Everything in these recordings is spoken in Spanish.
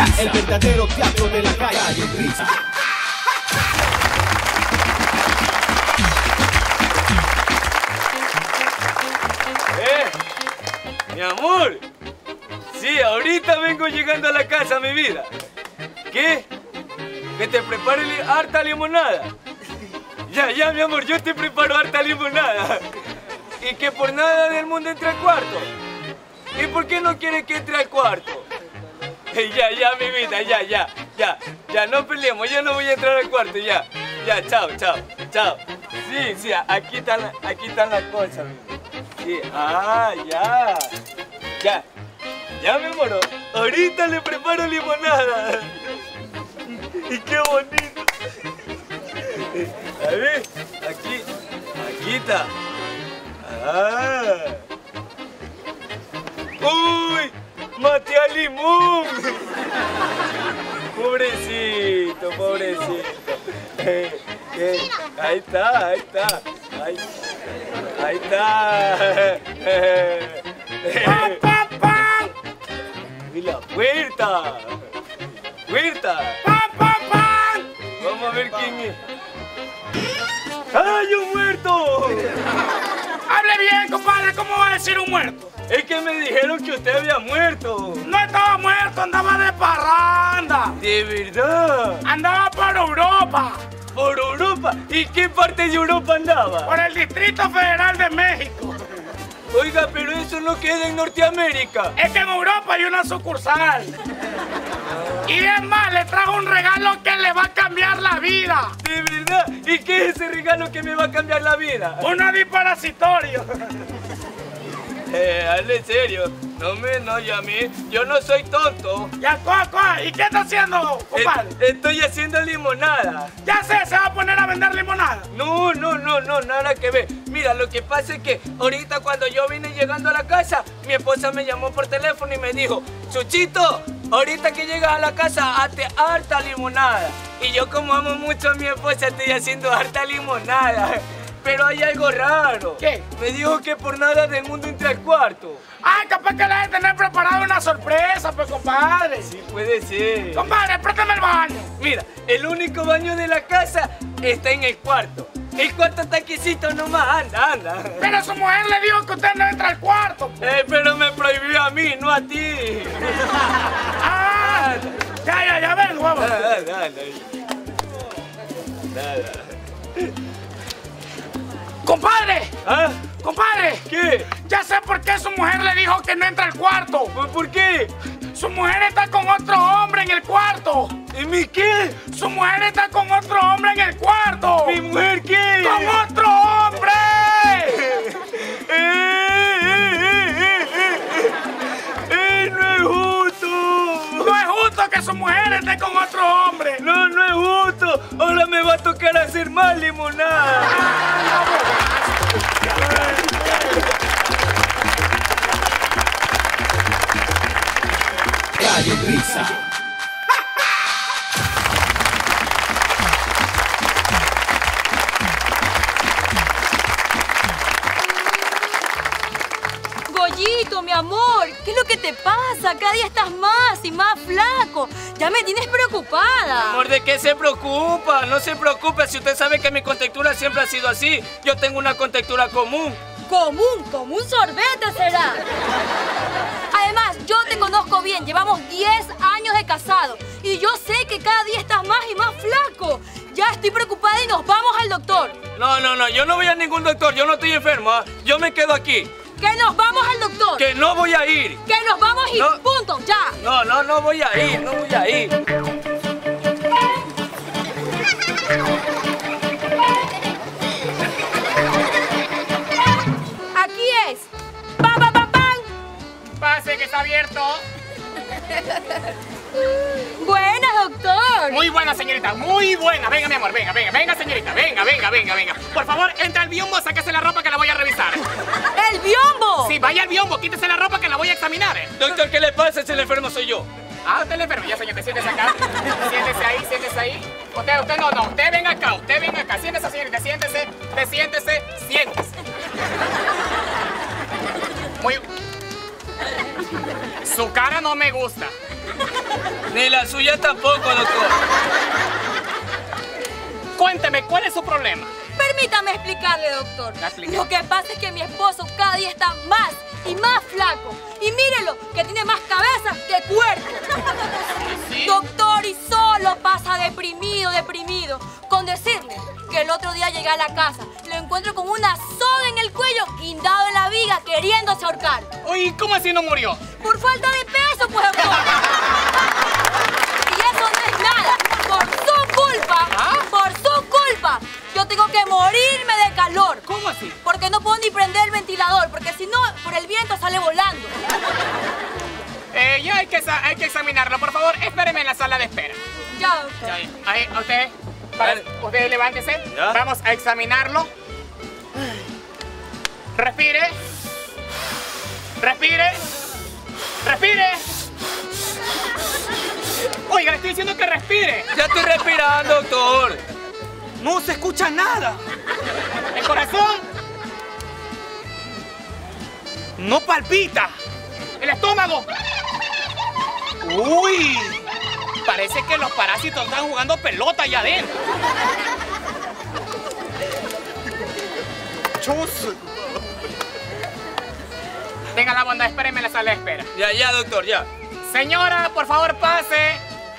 Risa, el verdadero teatro de la calle Risa. Mi amor. Sí, ahorita vengo llegando a la casa, mi vida. ¿Qué? ¿Que te prepare harta limonada? Ya, mi amor, yo te preparo harta limonada. Y que por nada del mundo entre al cuarto. ¿Y por qué no quiere que entre al cuarto? Ya, mi vida, ya, no peleemos, yo no voy a entrar al cuarto, ya, chao. Sí, aquí están las cosas, mi vida. Sí, ya, mi amor, ahorita le preparo limonada. Y qué bonito. A ver, aquí está. ¡Uy! ¡Maté al limón! Pobrecito. Ahí está. ¡Y la puerta! Vamos a ver quién es. ¡Ay, un muerto! ¡Hable bien, compadre! ¿Cómo va a decir un muerto? Es que me dijeron que usted había muerto. No estaba muerto, andaba de parranda. ¿De verdad? Andaba por Europa. ¿Por Europa? ¿Y qué parte de Europa andaba? Por el Distrito Federal de México. Oiga, pero eso no queda en Norteamérica. Es que en Europa hay una sucursal. Y es más, le trajo un regalo que le va a cambiar la vida. ¿De verdad? ¿Y qué es ese regalo que me va a cambiar la vida? Un antiparasitorio. Hazle serio. No llame. Yo no soy tonto. Ya, ¿y qué está haciendo, compadre? Estoy haciendo limonada. Ya sé, ¿se va a poner a vender limonada? No, nada que ver. Mira, lo que pasa es que ahorita cuando yo vine llegando a la casa, mi esposa me llamó por teléfono y me dijo, Chuchito, ahorita que llegas a la casa, hazte harta limonada. Y yo, como amo mucho a mi esposa, estoy haciendo harta limonada. Pero hay algo raro. ¿Qué? Me dijo que por nada del mundo entre al cuarto. Ay, capaz que le debe tener preparado una sorpresa, pues, compadre. Sí, puede ser. Compadre, préstame el baño. Mira, el único baño de la casa está en el cuarto. El cuarto está quisito nomás, anda. Pero su mujer le dijo que usted no entra al cuarto. Pero me prohibió a mí, no a ti. Ya vengo, vamos. Dale. ¡Compadre! ¿Ah? ¡Compadre! ¿Qué? Ya sé por qué su mujer le dijo que no entra al cuarto. ¿Por qué? Su mujer está con otro hombre en el cuarto. ¿Y mi qué? Su mujer está con otro hombre en el cuarto. ¿Mi mujer qué? ¡Con otro hombre! No es justo. No es justo que su mujer esté con otro hombre. No es justo. Ahora me va a tocar hacer más limonada. Calle Risa. Goyito, mi amor, ¿qué es lo que te pasa? Cada día estás más y más flaco. Ya me tienes preocupada. Amor, ¿de qué se preocupa? No se preocupe, si usted sabe que mi contextura siempre ha sido así. Yo tengo una contextura común. Común, como un sorbete será. Además, yo te conozco bien, llevamos 10 años de casado y yo sé que cada día estás más y más flaco. Ya estoy preocupada y nos vamos al doctor. No, yo no voy a ningún doctor, yo no estoy enfermo, ¿eh? Yo me quedo aquí. Que nos vamos al doctor. Que no voy a ir. Que nos vamos a ir, no. Punto, ya. No voy a ir, Aquí es. ¡Pam! Pase, que está abierto. Buena, doctor. Muy buena, señorita, muy buena. Venga, mi amor, venga, señorita. Venga. Por favor, entra al biombo, sáquese la ropa que la voy a revisar. ¡El biombo! Sí, vaya al biombo, quítese la ropa que la voy a examinar. Doctor, ¿qué le pasa si el enfermo soy yo? Ah, usted es el enfermo. Ya, señor, siéntese acá. Siéntese ahí. Usted no. Usted venga acá. Siéntese, señorita, siéntese. Muy... Su cara no me gusta. Ni la suya tampoco, doctor. Cuénteme, ¿cuál es su problema? Permítame explicarle, doctor. Explique. Lo que pasa es que mi esposo cada día está más y más flaco. Y mírelo, que tiene más cabeza que cuerpo. ¿Sí? Doctor, y solo pasa deprimido. Con decirle que el otro día llegué a la casa, lo encuentro con una soga en el cuello, guindado en la viga, queriéndose ahorcar. Uy, ¿cómo así no murió? Por falta de peso, pues, doctor. Y eso no es nada. Por su culpa, yo tengo que morirme de calor. ¿Cómo así? Porque no puedo ni prender el ventilador, porque si no, por el viento sale volando. Ya hay que examinarlo. Por favor, espéreme en la sala de espera. Ya, doctor. Ahí, usted, Dale. usted levántese. Ya. Vamos a examinarlo. Respire. Respire. Respire. Oiga, le estoy diciendo que respire. Ya estoy respirando, doctor. No se escucha nada. El corazón, No palpita. el estómago. Uy. Parece que los parásitos están jugando pelota allá adentro. Chus. Tenga la bondad, espéreme en la sala de espera. Ya, doctor, ya. Señora, por favor, pase.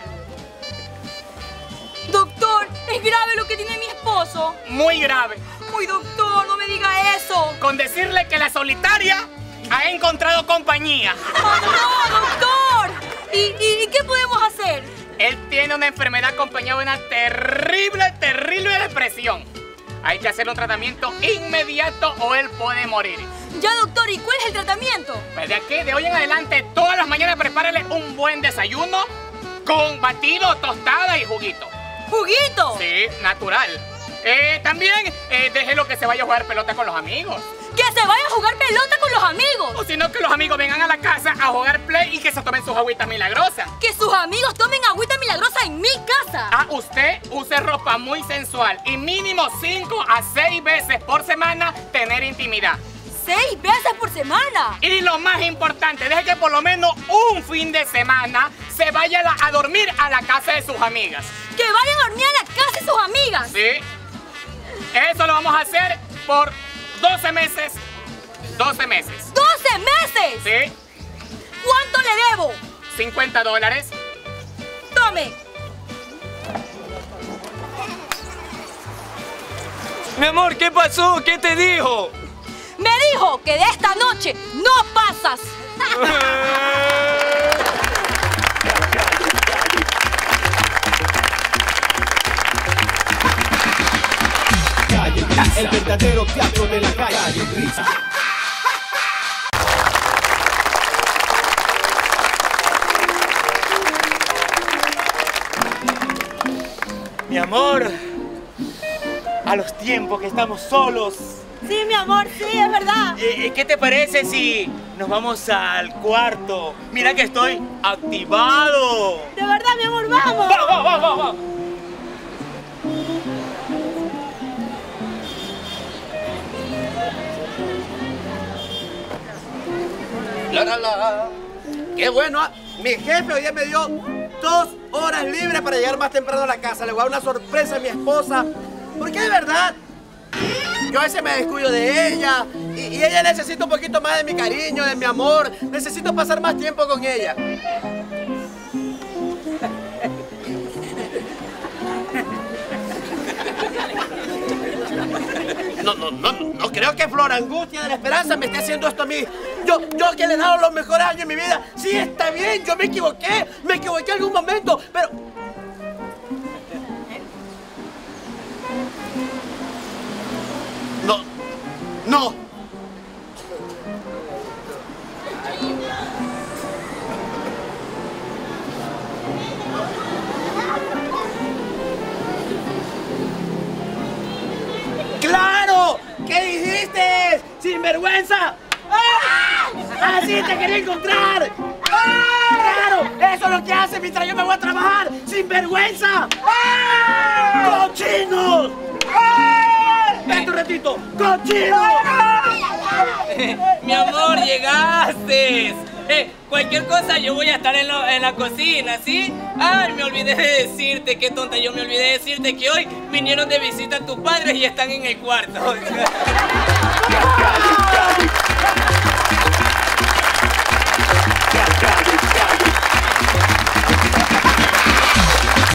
Doctor, es grave lo que tiene mi esposo. Muy grave. Uy, doctor, no me diga eso. Con decirle que la solitaria ha encontrado compañía. ¡Oh, no, doctor! ¿Y qué podemos hacer? Él tiene una enfermedad acompañada de una terrible depresión. Hay que hacerle un tratamiento inmediato o él puede morir. Ya, doctor, ¿y cuál es el tratamiento? Pues de aquí, de hoy en adelante, todas las mañanas prepárele un buen desayuno con batido, tostada y juguito. ¿Juguito? Sí, natural. También déjelo que se vaya a jugar pelota con los amigos. ¡Que se vaya a jugar pelota con los amigos! O si no, que los amigos vengan a la casa a jugar play y que se tomen sus agüitas milagrosas. ¡Que sus amigos tomen agüita milagrosa en mi casa! Ah, usted use ropa muy sensual y mínimo 5 a 6 veces por semana tener intimidad. 6 veces por semana. Y lo más importante, deje que por lo menos un fin de semana se vaya a dormir a la casa de sus amigas. ¡Que vaya a dormir a la casa de sus amigas! ¿Sí? Eso lo vamos a hacer por 12 meses. 12 meses. ¡12 meses! ¿Sí? ¿Cuánto le debo? $50. Tome. Mi amor, ¿qué pasó? ¿Qué te dijo? Me dijo que de esta noche no pasas. Calle Brisa, el verdadero teatro de la calle Brisa. Mi amor, a los tiempos que estamos solos, Sí, mi amor, sí, es verdad. ¿qué te parece si nos vamos al cuarto? Mira que estoy activado. De verdad, mi amor, vamos. Va. La. Qué bueno, ¿ah? Mi jefe hoy día me dio 2 horas libres para llegar más temprano a la casa. Le voy a dar una sorpresa a mi esposa. Porque de verdad, yo a veces me descuido de ella y ella necesita un poquito más de mi cariño, de mi amor. Necesito pasar más tiempo con ella. No creo que Flor Angustia de la Esperanza me esté haciendo esto a mí. Yo que le he dado los mejores años de mi vida. Sí, está bien, yo me equivoqué en algún momento, pero... No. ¡Claro! ¿Qué dijiste? ¡Sinvergüenza! ¡Ah! ¡Así te quería encontrar! ¡Ah! ¡Claro! ¡Eso es lo que hace mientras yo me voy a trabajar! ¡Sinvergüenza! ¡Ah! ¡Cochinos! ¡Ah! ¡Vete un ratito! ¡Cochinos! Mi amor, llegaste. Cualquier cosa yo voy a estar en la cocina, ¿sí? Ay, me olvidé de decirte, qué tonta, yo me olvidé de decirte que hoy vinieron de visita tus padres y están en el cuarto.